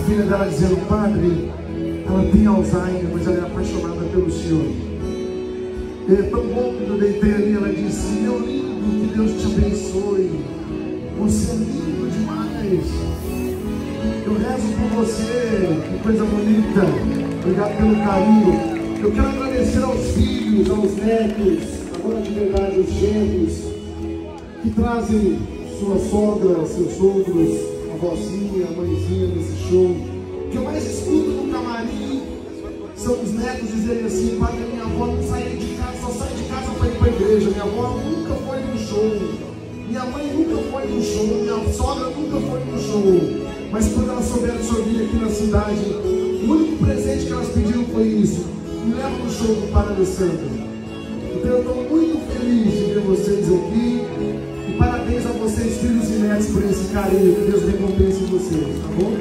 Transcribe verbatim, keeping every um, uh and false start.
filha dela dizendo: padre, ela tem Alzheimer, mas ela é apaixonada pelo senhor. E é tão bom que eu deitei ali. Ela disse: meu lindo, que Deus te abençoe, você é lindo demais, eu rezo por você, que coisa bonita, obrigado pelo carinho. Eu quero agradecer aos filhos, aos netos, agora de verdade os genros, que trazem sua sogra, seus sogros, a vozinha, a mãezinha nesse show. O que eu mais escuto no camarim são os netos dizerem assim: padre, minha avó não sai de casa, só sai de casa para ir para a igreja. Minha avó nunca foi no show, minha mãe nunca foi no show, minha sogra nunca foi no show. Mas quando elas souberam que eu vim aqui na cidade, o único presente que elas pediram foi isso: me leva no show do Padre Alessandro. Então eu estou muito feliz de ver vocês aqui. E parabéns a vocês, filhos e netos, por esse carinho. Que Deus recompense vocês, tá bom?